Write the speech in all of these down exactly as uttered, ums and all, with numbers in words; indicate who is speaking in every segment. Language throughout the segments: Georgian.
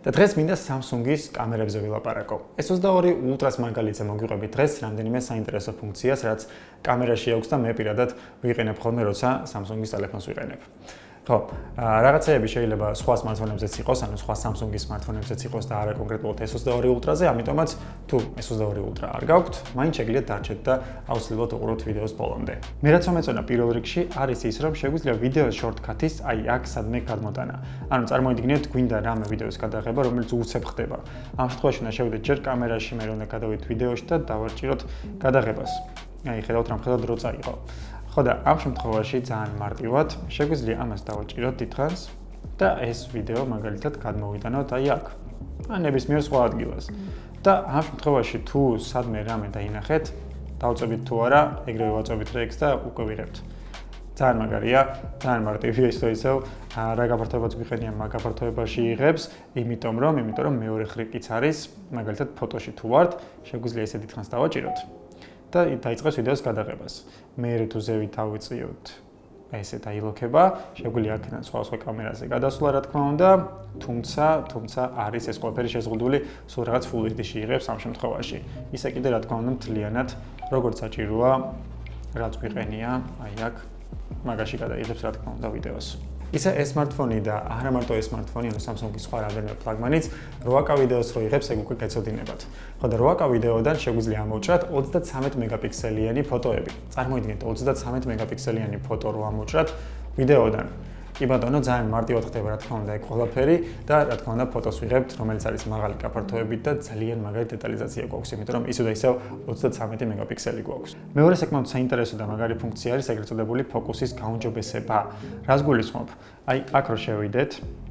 Speaker 1: და დღეს მინდა სამსუნგის კამერებზე ვილაპარაკო. ეს ოცდაორი ულტრას მაგალითზე მოგვიყვებით დღეს რამდენიმე საინტერესო ფუნქციას, რაც კამერაში აქვს და მე პირადად ვიყენებ ხოლმე, როცა სამსუნგის ტელეფონს ვიყენებ. ხო, რაღაცეები შეიძლება სხვა სმარტფონებზეც იყოს, ანუ სხვა სამსუნგის სმარტფონებზეც იყოს და არა კონკრეტულად ეს ოცდაორი ულტრაზე, ამიტომაც თუ ეს ოცდაორი ულტრა არ გაქვთ, მაინც შეგიძლიათ დარჩეთ და აუცილებლად უყუროთ ვიდეოს ბოლომდე. მე რაც მომეწონა პირველ რიგში არის ის, რომ შეგვიძლია ვიდეოს შორტკათის აი აქ სადმე გადმოტანა. ანუ წარმოიდგინეთ, გვინდა რამე ვიდეოს გადაღება, რომელიც უცებ ხდება. ამ შემთხვევაში უნდა შევიდეთ ჯერ კამერაში, მე უნდა გადავიდეთ ვიდეოში და დავარჭიროთ გადაღებას. აი, ხედავთ რამხელა დრო წაიღო. ხო და ამ შემთხვევაში ძალიან მარტივად შეგვიძლია ამას დავაჭიროთ დიდხანს და ეს ვიდეო მაგალითად გადმოვიტანოთ აი აქ. ან ნებისმიერ სხვა ადგილას. და ამ შემთხვევაში თუ სადმე რამე დაინახეთ, დავწებით თუ არა, ეგრევე ვაწვევით რექს და უკვე ვიღებთ. ძალიან მაგარია, ძალიან მარტივია ის თუ ისევ, რა გაფართოებაც გვიყენია, მაგ გაფართოებაში იღებს, იმიტომ რომ, იმიტომ რომ მეორე ხრიკიც არის, მაგალითად ფოტოში თუ ვართ, შეგვიძლია ესე დიდხანს დავაჭიროთ. და დაიწყებს ვიდეოს გადაღებას. მერე თუ ზევით ავიწიოთ ესე დაილოქება, შეგვიძლია აქედან სხვა სხვა კამერაზე გადასვლა, რა თქმა უნდა, თუმცა, თუმცა არის ეს ყველაფერი შეზღუდული, სულ რაღაც Full H D-ში იღებს ამ შემთხვევაში. ისე კიდე რა თქმა უნდა მთლიანად, როგორც საჭიროა, რაც გვიყენია, აი აქ მაგაში გადაიღებს რა თქმა უნდა ვიდეოს. ისე ეს სმარტფონი და არა მარტო ეს სმარტფონი, ანუ სამსუნგის სხვა რამდენიმე ფლაგმანიც რვა კა ვიდეოს რო იღებს, ეგ უკვე გეცოდინებათ. ხო და რვა კა ვიდეოდან შეგვიძლია ამოვჭრათ ოცდაცამეტ მეგაპიქსელიანი ფოტოები. წარმოიდგინეთ ოცდაცამეტ მეგაპიქსელიანი ფოტო რო ამოვჭრათ ვიდეოდან. კი ბატონო, ძალიან მარტივად ხდება რა თქმა უნდა ეგ ყველაფერი და რა თქმა უნდა ფოტოს ვიღებთ, რომელიც არის მაღალი გაფართოებით და ძალიან მაგარი დეტალიზაცია გვაქვს, იმიტომ რომ ისე და ისევ ოცდაცამეტი მეგაპიქსელი გვაქვს. მეორე საკმაოდ საინტერესო და მაგარი ფუნქცია არის ეგრეთ წოდებული ფოკუსის გაუმჯობესება. რას გულისხმობ? აი, აქ რო შევიდეთ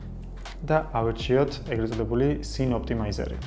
Speaker 1: და ავერჩიოთ ეგრეთ წოდებული scene optimizer-ი.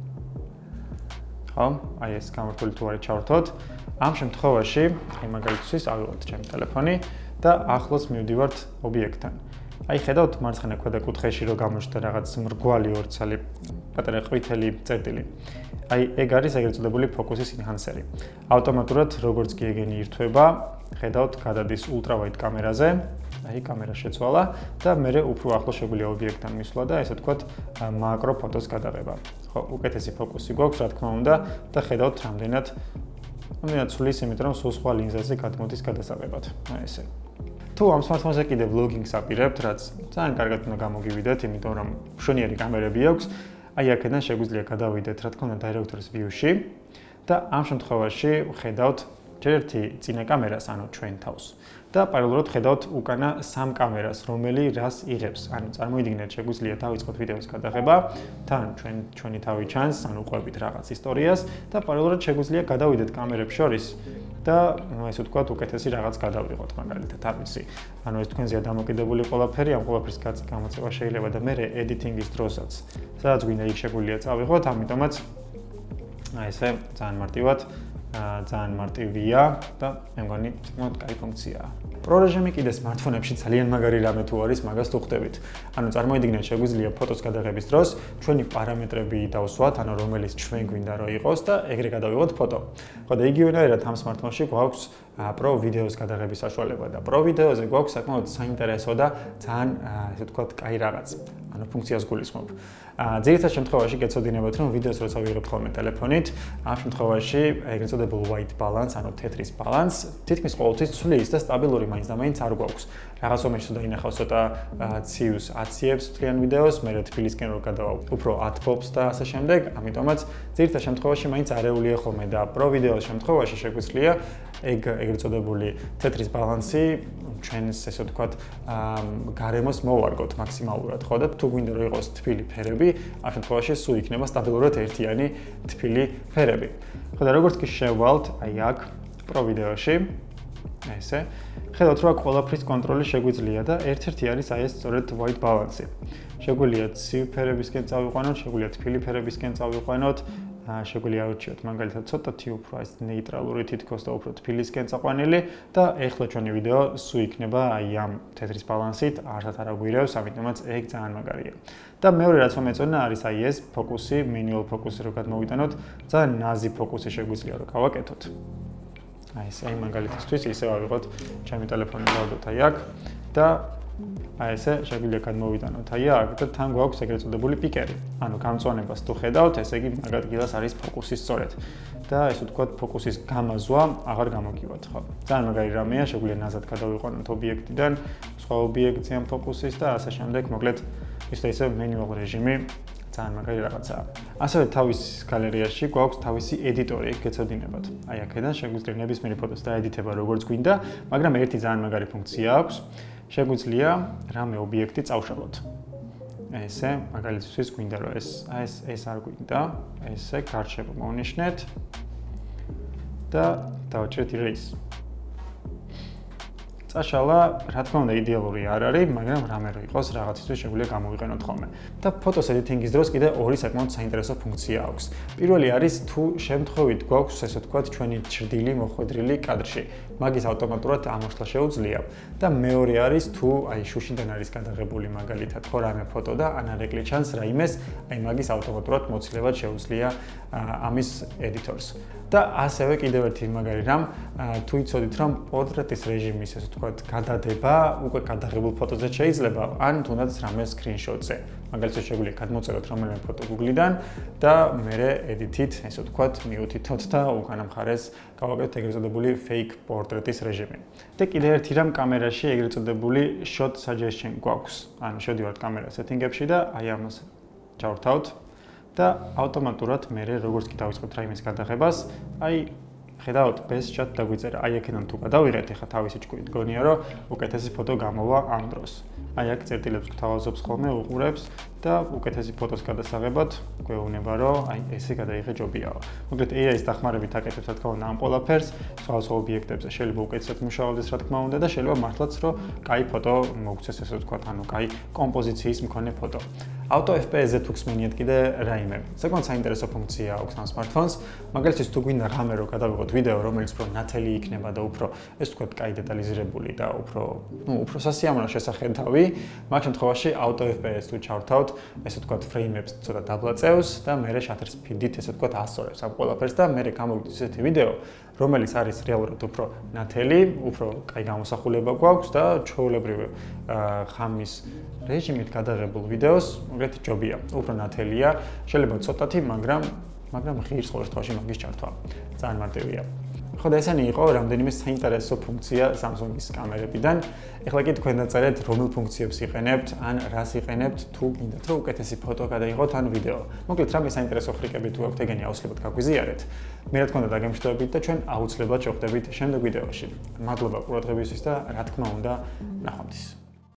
Speaker 1: ხო, აი ეს გამართული თუ არის ჩავრთოთ. ამ შემთხვევაში, აი მაგალითისთვის ავიღოთ ჩემი ტელეფონი და ახლოს მივდივართ ობიექტთან. აი ხედავთ მარცხენა ქვედა კუთხეში რო გამოჩნდა რაღაც მრგვალი ორცალი პატარა ყვითელი წერტილი. აი ეგ არის ეგრეთ წოდებული ფოკუსის ინჰანსერი. ავტომატურად როგორც კი ეგენი ირთვება, ხედავთ გადადის ultra-wide კამერაზე, აი კამერა შეცვალა და მე უფრო ახლოს შეგვიძლია ობიექტთან მისვლა და ესე ვთქვათ მაკრო ფოტოს გადაღება. ხო, უკეთესი ფოკუსი გვაქვს რა თქმა უნდა და ხედავთ რამდენად რამდენად ცulis, იმიტომ რომ სულ სხვა ლინზაზე გადმოდის გადასაღებად. აი ესე. თუ ამ სმარტფონზე კიდე vlogging-ს აპირებთ, რაც ძალიან კარგად უნდა გამოგივიდეთ, იმიტომ რომ მშვენიერი კამერები აქვს, აი აქედან შეგვიძლია გადავიდეთ, რა თქმა უნდა, director's view-ში და ამ შემთხვევაში ხედავთ ჯერ ერთი წინა კამერას, ანუ ჩვენ თავს. და პარალელურად ხედავთ უკანა სამ კამერას, რომელი რას იღებს. ანუ წარმოიდგინეთ, შეგვიძლია დავიწყოთ ვიდეოს გადაღება, თან ჩვენ ჩვენი თავი ჩანს, ანუ ყვებით რაღაც ისტორიას და პარალელურად შეგვიძლია გადავიდეთ კამერებს შორის და ესე ვთქვათ, უკეთესი რაღაც გადავიღოთ, მაგალითად, არ ვიცი. ანუ ეს თქვენზეა დამოკიდებული ყველაფერი, ამ ყველაფრის გამოცემა შეიძლება და მე editing-ის დროსაც, სადაც გვინდა იქ შეგვიძლია წავიღოთ, ამიტომაც აი ესე ძალიან მარტივად ძალიან მარტივია და მე მგონი საკმაოდ კაი ფუნქციაა. Pro რეჟიმი კიდე სმარტფონებში ძალიან მაგარი რამე თუ არის, მაგას თუ ხვდებით. ანუ წარმოიდგინეთ, შეგვიძლია ფოტოს გადაღების დროს ჩვენი პარამეტრები დავსვათ, ანუ რომელიც ჩვენ გვინდა რომ იყოს და ეგრე გადავიღოთ ფოტო. ხო და იგივენაირად ამ სმარტფონში გვაქვს Pro ვიდეოს გადაღების საშუალება და Pro ვიდეოზე გვაქვს საკმაოდ საინტერესო და ძალიან ესე ვთქვათ კაი რაღაც. ანუ ფუნქციას გულისხმობ. ძირითად შემთხვევაში გეცოდინებათ, რომ ვიდეოს როცა ვიღებთ ხოლმე ტელეფონით, ამ შემთხვევაში ეგრეთ წოდებულ white balance, ანუ თეთრის balance, თითქმის ყოველთვის ცვლის და სტაბილური მაინც და მაინც არ გვაქვს. რაღაც მომენტში დაინახავს ცოტა ციუს აციებს მთლიან ვიდეოს, მე თბილისკენ რო გადავალ, უფრო ათბობს და ასე შემდეგ, ამიტომაც ძირითად შემთხვევაში მაინც არეულია ხოლმე და Pro ვიდეოს შემთხვევაში შეგვიძლია ეგ ეგრეთ წოდებული თეთრის ბალანსი ჩვენს ესე ვთქვათ გარემოს მოვარგოთ მაქსიმალურად, ხო და თუ გვინდა რომ იყოს თბილი ფერები, ამ შემთხვევაში სულ იქნება სტაბილურად ერთიანი თბილი ფერები. ხო და როგორც კი შევვალთ, აი აქ Pro ვიდეოში, ესე, ხედავთ რომ ყველაფრის კონტროლი შეგვიძლია და ერთ-ერთი არის აი ეს სწორედ white balance. შეგვიძლია ცივ ფერებისკენ წავიყვანოთ, შეგვიძლია თბილი ფერებისკენ წავიყვანოთ, შეგვიძლია ავირჩიოთ მაგალითად ცოტათი უფრო ეს ნეიტრალური თითქოს და უფრო თბილისკენ წაყვანილი და ეხლა ჩვენი ვიდეო სულ იქნება აი ამ თეთრის ბალანსით, არცად არ აგვირევს, ამიტომაც ეგ ძალიან მაგარია. და მეორე რაც მომეწონა არის აი ეს ფოკუსი, manual ფოკუსი რო გადმოვიტანოთ, ძალიან ნაზი ფოკუსი შეგვიძლია რომ გავაკეთოთ. აი ეს აი მაგალითისთვის ისე ავიღოთ ჩემი ტელეფონი დავდოთ აი აქ და აი ესე შეგვიძლია გადმოვიტანოთ აი აქ და თან გვაქვს ეგრეთ წოდებული პიკერი. ანუ გამწვანებას თუ ხედავთ, ესე იგი მაგ ადგილას არის ფოკუსი სწორედ. და ესე ვთქვათ, ფოკუსის გამაზვა აღარ გამოგივათ, ხო? ძალიან მაგარი რამეა, შეგვიძლია ნაზად გადავიყვანოთ ობიექტიდან, სხვა ობიექტზე ამ ფოკუსის და ასე შემდეგ, მოკლედ ისე ისე მენიუალ რეჟიმი ძალიან მაგარი რაღაცაა. ასევე თავის გალერეაში გვაქვს თავისი ედიტორი, გეცოდინებათ. აი აქედან შეგვიძლია ნებისმიერი ფოტოს დაედიტება როგორც გვინდა, მაგრამ ერთი ძალიან მაგარი ფუნქცია აქვს. შეგვიძლია რამე ობიექტი წავშალოთ. ესე, მაგალითისთვის გვინდა რომ ეს ეს ეს არ გვინდა, ესე გარშემო მოვნიშნეთ და დავჭერთ erase. წაშალა, რა თქმა უნდა, იდეალური არ არის, მაგრამ რამე რო იყოს, რაღაცისთვის შეგვიძლია გამოვიყენოთ ხოლმე. და ფოტოს ედიტინგის დროს კიდე ორი საკმაოდ საინტერესო ფუნქცია აქვს. პირველი არის თუ შემთხვევით გვაქვს, ესე ვთქვათ, ჩვენი ჩრდილი მოხვედრილი კადრში. მაგის ავტომატურად ამოშლა შეუძლია და მეორე არის თუ აი შუშიდან არის გადაღებული მაგალითად ხო რამე ფოტო და ანარეკლი ჩანს რაიმეს, აი მაგის ავტომატურად მოცილება შეუძლია ამის ედიტორს. და ასევე კიდევ ერთი მაგარი რამ, თუ იცოდით რომ პორტრეტის რეჟიმის ესე ვთქვათ გადადება უკვე გადაღებულ ფოტოზე შეიძლება, ან თუნდაც რამე სკრინშოტზე. მაგალითად შეგვიძლია გადმოწეროთ რომელიმე ფოტო Google-დან და მერე ედიტით, ესე ვთქვათ, მიუთითოთ და უკანა მხარეს გავაკეთოთ ეგრეთ წოდებული fake პორტრეტის რეჟიმი. და კიდევ ერთი რამ კამერაში ეგრეთ წოდებული shot suggestion გვაქვს. ანუ შევდივართ კამერას setting-ებში და აი ამას ჩავრთავთ და ავტომატურად მერე როგორც კი დავიწყებთ რაიმეს გადაღებას, აი ხედავთ best shot დაგვიწერა. აი აქედან თუ გადავიღეთ, ეხლა თავისი ჭკუით გონია რომ უკეთესი ფოტო გამოვა ამ დროს. აი აქ წერტილებს გთავაზობს ხოლმე, უყურებს და უკეთესი ფოტოს გადასაღებად გვეუბნება რომ აი ესე გადაიღე ჯობიაო. მოკლედ A I-ის დახმარებით აკეთებს რა თქმა უნდა ამ ყველაფერს, სხვა სხვა ობიექტებზე შეიძლება უკეთესად მუშაობდეს რა თქმა უნდა და შეიძლება მართლაც რომ კაი ფოტო მოგცეს ესე ვთქვათ, ანუ კაი კომპოზიციის მქონე ფოტო. Auto F P S-ზე თუ გსმენიათ კიდე რაიმე. საკმაოდ საინტერესო ფუნქცია აქვს ამ smartphones. მაგალითად თუ გვინდა რამე რო გადავიღოთ ვიდეო, რომელიც უფრო ნათელი იქნება და უფრო ეს ვთქვათ, კაი დეტალიზირებული და უფრო, ну, უფრო სასიამოვნო შესახედავი, მაგ შემთხვევაში Auto F P S თუ ჩავრთავთ, ესე ვთქვათ, ფრეიმებს ცოტა დაბლაწევს და მერე shutter speed-ით ესე ვთქვათ, ასწორებს ამ ყველაფერს და მერე გამოვიდეს ესეთი ვიდეო, რომელიც არის რეალურად უფრო ნათელი, უფრო კაი გამოსახულება გვაქვს და ჩვეულებრივი ხამის რეჟიმით გადაღებულ ვიდეოს მოგეთ ჯობია, უფრო ნათელია, შეიძლება ცოტათი, მაგრამ მაგრამ ღირს ყოველ შემთხვევაში მაგის ჩართვა. ძალიან მარტივია. ხო და ესენი იყო რამდენიმე საინტერესო ფუნქცია სამსუნგის კამერებიდან. ეხლა კი თქვენ დაწერეთ რომელ ფუნქციებს იყენებთ, ან რას იყენებთ, თუ გინდათ რომ უკეთესი ფოტო გადაიღოთ ან ვიდეო. მოკლედ რამე საინტერესო ხრიკები თუ აქვთ, ეგენი აუცილებლად გაგვიზიარეთ. მე რა თქმა უნდა დაგემშვიდობებით და ჩვენ აუცილებლად შევხვდებით შემდეგ ვიდეოში. მადლობა ყურადღებისთვის და რა თქმა უნდა ნახვამდის.